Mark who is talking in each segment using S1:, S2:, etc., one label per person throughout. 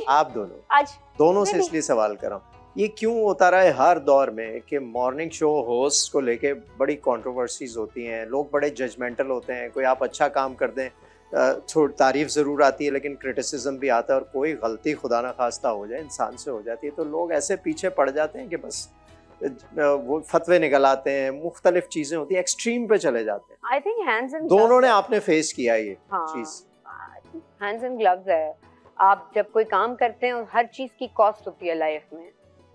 S1: आप दोनों
S2: आज
S1: दोनों से इसलिए सवाल कर रहा हूँ, ये क्यों होता रहा है हर दौर में कि मॉर्निंग शो होस्ट को लेके बड़ी कंट्रोवर्सीज होती हैं, लोग बड़े जजमेंटल होते हैं, कोई आप अच्छा काम कर दें थोड़ी तारीफ ज़रूर आती है लेकिन क्रिटिसिज्म भी आता है, और कोई गलती खुदा ना खास्ता हो जाए इंसान से हो जाती है तो लोग ऐसे पीछे पड़ जाते हैं कि बस वो फतवे निकल आते हैं, मुख्तलिफ चीज़ें होती हैं, एक्सट्रीम पे चले जाते हैं।
S2: आई थिंक हैंड्स एंड
S1: दोनों ने आपने फेस किया ये चीज़।
S2: हैंड्स एंड ग्लव्स है। आप जब कोई काम करते हैं और हर चीज़ की कॉस्ट होती है लाइफ में,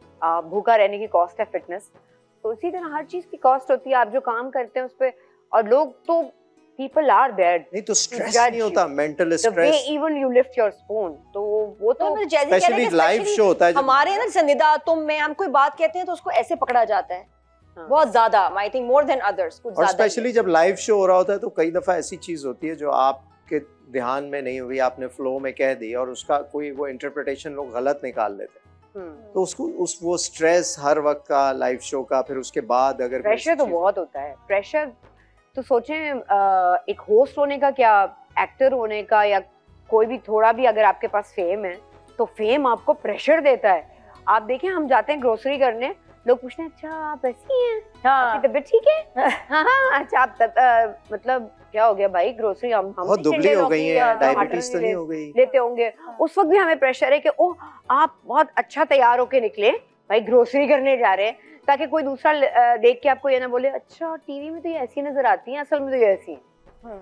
S2: भूखा रहने की कॉस्ट है फिटनेस, तो इसी तरह हर चीज़ की कॉस्ट होती है। आप जो काम करते हैं उस पे, और लोग तो people are there
S1: नहीं तो स्ट्रेस नहीं होता, mental stress,
S2: the way even you lift your spoon, तो वो तो
S1: स्पेशली लाइव शो होता है
S3: हमारे अंदर संदिदा तुम मैं, हम कोई बात कहते हैं तो उसको ऐसे पकड़ा जाता है बहुत ज्यादा, I think more than others, कुछ ज्यादा।
S1: और स्पेशली जब लाइव शो हो रहा होता है तो कई दफा ऐसी चीज होती है जो आपके ध्यान में नहीं हुई, आपने फ्लो में कह दी और उसका कोई वो इंटरप्रिटेशन लोग गलत निकाल लेते हैं, तो उसको वो स्ट्रेस हर वक्त का लाइव शो का, फिर उसके बाद अगर
S2: प्रेशर तो बहुत होता है। प्रेशर तो सोचें एक होस्ट होने का, क्या एक्टर होने का, या कोई भी थोड़ा भी अगर आपके पास फेम है तो फेम आपको प्रेशर देता है। आप देखें हम जाते हैं ग्रोसरी करने, लोग पूछते हैं अच्छा आप ऐसी हैं, आपकी तबीयत ठीक है? हाँ अच्छा आप मतलब क्या हो गया भाई, ग्रोसरी हम
S1: बहुत दुबली हो गई है, डायबिटीज तो नहीं हो गई,
S2: लेते होंगे। उस वक्त भी हमें प्रेशर है कि ओह आप बहुत अच्छा तैयार होके निकले भाई, ग्रोसरी करने जा रहे हैं, ताकि कोई दूसरा देख के आपको ये ना बोले अच्छा टीवी में तो ये ऐसी नजर आती है, असल में तो ये ऐसी है।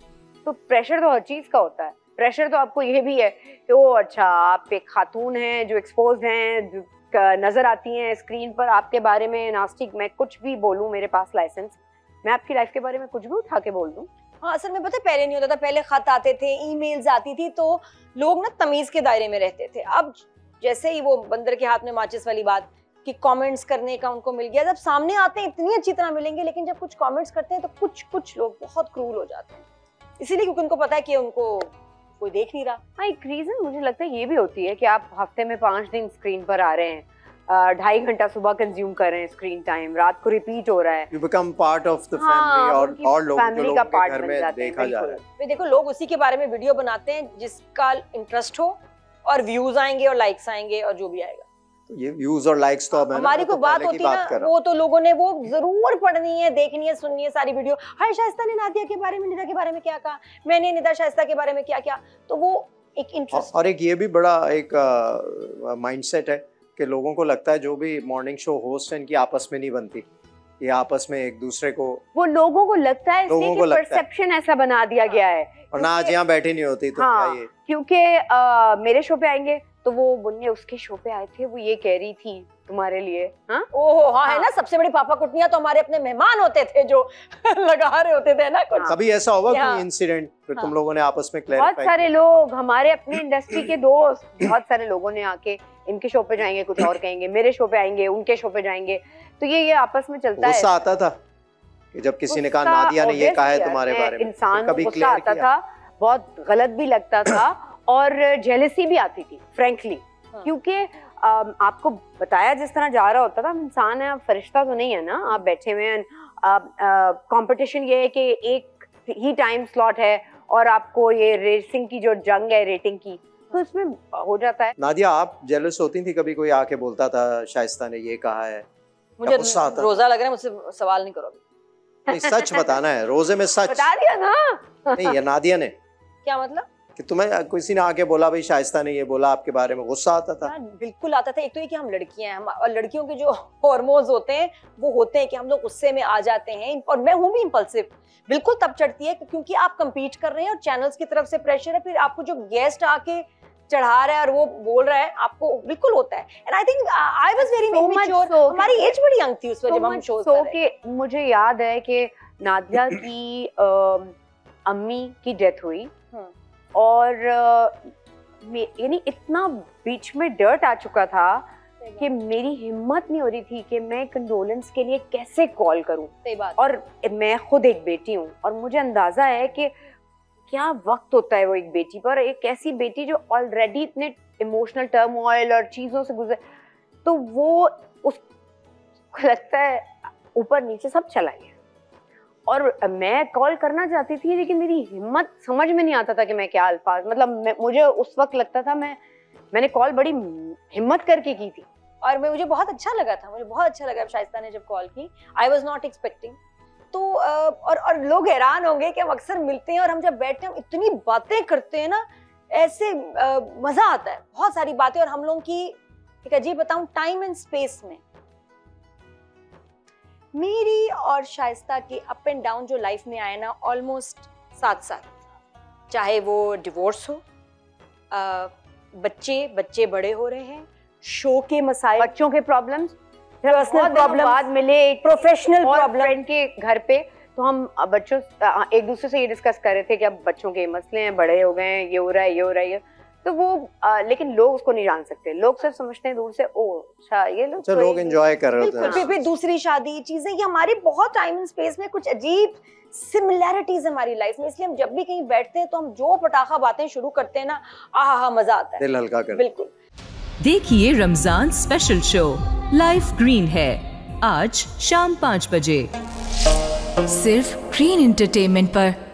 S2: तो प्रेशर तो हर चीज का होता है। प्रेशर तो आपको ये भी है कि वो अच्छा आप एक खातून हैं जो एक्सपोज हैं, जो नजर आती हैं स्क्रीन पर, आपके बारे में नास्टिक मैं कुछ भी बोलूं, मेरे पास लाइसेंस, मैं आपकी लाइफ के बारे में कुछ भी उठा के बोल दूं।
S3: हाँ असल में पता है पहले नहीं होता था, पहले खत आते थे, ईमेल्स आती थी, तो लोग ना तमीज के दायरे में रहते थे। अब जैसे ही वो बंदर के हाथ में माचिस वाली बात कि कमेंट्स करने का उनको मिल गया, जब सामने आते हैं इतनी अच्छी तरह मिलेंगे, लेकिन जब कुछ कमेंट्स करते हैं तो कुछ लोग बहुत क्रूल हो जाते हैं, इसीलिए क्योंकि उनको पता है कि उनको कोई देख नहीं रहा।
S2: हाँ एक रीजन मुझे लगता है ये भी होती है कि आप हफ्ते में 5 दिन स्क्रीन पर आ रहे हैं, 2.5 घंटा सुबह कंज्यूम कर रहे हैं स्क्रीन टाइम, रात को रिपीट हो रहा है,
S1: you become part of the family, और लोग
S2: फैमिली का पार्ट
S1: घर
S2: बन
S1: में
S2: जाते हैं।
S1: देखा जा रहा है।
S3: फिर देखो लोग उसी के बारे में वीडियो बनाते हैं जिसका इंटरेस्ट हो, और व्यूज आएंगे और लाइक्स आएंगे और जो भी आएगा।
S1: तो ये व्यूज और लाइक्स तो अब
S3: हमारी कोई बात होती है ना, वो तो लोगों ने वो जरूर पढ़नी है, देखनी है, सुननी है सारी वीडियो। हाय शाइस्ता ने नादिया के बारे में, निदा के बारे में क्या कहा, मैंने निदा शाइस्ता के बारे में क्या क्या, तो वो एक इंटरेस्ट। और
S1: एक ये भी बड़ा एक माइंडसेट है कि लोगों को लगता है जो भी मॉर्निंग शो होस्ट हैं इनकी आपस में नहीं बनती, ये आपस में एक दूसरे को,
S2: वो लोगों को लगता है, इसलिए कि परसेप्शन ऐसा बना दिया गया है,
S1: और ना आज यहाँ बैठी नहीं होती तो
S2: हाँ,
S1: क्या ये,
S2: क्योंकि मेरे शो पे आएंगे तो वो बोलेंगे उसके शो पे आए थे, वो ये कह रही थी तुम्हारे लिए। हाँ
S3: ओहो हाँ है ना, सबसे बड़ी पापा कुटनियां तो हमारे अपने मेहमान होते थे जो लगा रहे होते थे ना कुछ।
S1: कभी ऐसा होगा कोई इंसिडेंट फिर तुम लोगों ने आपस में क्लैरिफाई?
S2: बहुत सारे लोग, हमारे अपने इंडस्ट्री के दोस्त, बहुत सारे लोगों ने आके इनके शो पे जाएंगे कुछ और कहेंगे, मेरे शो पे आएंगे उनके शो पे जाएंगे, तो ये आपस में चलता है।
S1: गुस्सा आता था कि जब किसी ने कहा नादिया ने ये कहा है तुम्हारे बारे में,
S2: इंसान को गुस्सा आता था, बहुत गलत भी लगता था और जेलसी भी आती थी फ्रैंकली, क्योंकि आपको बताया जिस तरह जा रहा होता था, हम इंसान है, आप फरिश्ता तो नहीं है ना, आप बैठे हुए हैं, कंपटीशन ये है कि एक ही टाइम स्लॉट है और आपको ये रेसिंग की जो जंग है रेटिंग की, तो इसमें हो जाता है।
S1: नादिया आप जेलस होती थी कभी कोई आके बोलता था शाइस्ता ने ये कहा है?
S3: मुझे रोजा लग रहा है, मुझसे सवाल नहीं करो।
S1: नहीं सच बताना है, रोजे में सच
S2: बता दिया ना।
S1: नहीं ये नादिया ने
S3: क्या मतलब
S1: कि तुम्हें किसी ने आके बोला भाई शाइस्ता ने ये बोला आपके बारे में, गुस्सा आता था?
S3: बिल्कुल आता था। एक तो ये कि हम लड़कियां हैं, और लड़कियों के जो हार्मोन्स होते हैं वो होते हैं कि हम लोग गुस्से में आ जाते हैं, और मैं हूँ भी इम्पल्सिव, बिल्कुल तब चढ़ती है क्योंकि आप compete कर रहे हैं और चैनल्स की तरफ से प्रेशर है, फिर आपको जो गेस्ट आके चढ़ा रहा है और वो बोल रहा है, आपको बिल्कुल होता है। And I think I was very mature, हमारी एज बड़ी यंग थी उस वक्त जब हम शोज कर रहे थे।
S2: मुझे याद है कि नादिया की अम्मी की डेथ हुई, और यानी इतना बीच में डर्ट आ चुका था कि मेरी हिम्मत नहीं हो रही थी कि मैं कंडोलेंस के लिए कैसे कॉल करूं।
S3: सही बात।
S2: और मैं खुद एक बेटी हूं और मुझे अंदाजा है कि क्या वक्त होता है वो एक बेटी पर, एक ऐसी बेटी जो ऑलरेडी इतने इमोशनल टर्मोइल और चीजों से गुजर, तो वो उसको लगता है ऊपर नीचे सब चला गया। और मैं कॉल करना चाहती थी लेकिन मेरी हिम्मत, समझ में नहीं आता था कि मैं क्या अल्फाज, मतलब मुझे उस वक्त लगता था मैं मैंने कॉल बड़ी हिम्मत करके की थी
S3: और मुझे बहुत अच्छा लगा था, मुझे बहुत अच्छा लगा शाइस्ता ने जब कॉल की। I was not expecting. तो और लोग हैरान होंगे कि हम अक्सर मिलते हैं और हम जब बैठते हैं हम इतनी बातें करते हैं ना, ऐसे मजा आता है, बहुत सारी बातें। और हम लोगों की एक अजीब बताऊं, टाइम एंड स्पेस में मेरी और शाइस्ता के अप एंड डाउन जो लाइफ में आए ना, ऑलमोस्ट 7 साल, चाहे वो डिवोर्स हो, बच्चे बड़े हो रहे हैं, शो के मसाइल,
S2: बच्चों के प्रॉब्लम्स,
S3: पर्सनल प्रॉब्लम,
S2: बाद मिले
S3: प्रोफेशनल प्रॉब्लम,
S2: फ्रेंड के घर पे, तो हम बच्चों एक दूसरे से ये डिस्कस कर रहे थे कि अब बच्चों के मसले हैं, बड़े हो गए हैं, ये हो रहा है, ये हो रहा है, तो वो लेकिन लोग उसको नहीं जान सकते। लोग सिर्फ समझते हैं दूर से, ओ अच्छा ये लोग,
S1: तो लोग एंजॉय कर रहे होते हैं।
S3: फिर दूसरी शादी, चीजें, ये हमारे बहुत टाइम एंड स्पेस में कुछ अजीब सिमिलैरिटीज हमारी लाइफ में। इसलिए हम जब भी कहीं बैठते हैं तो हम जो पटाखा बातें शुरू करते हैं ना, आहा मजा आता है,
S1: दिल हल्का कर।
S3: बिल्कुल।
S4: देखिए Ramzan special show life green है आज शाम 5 बजे
S5: सिर्फ ग्रीन एंटरटेनमेंट पर।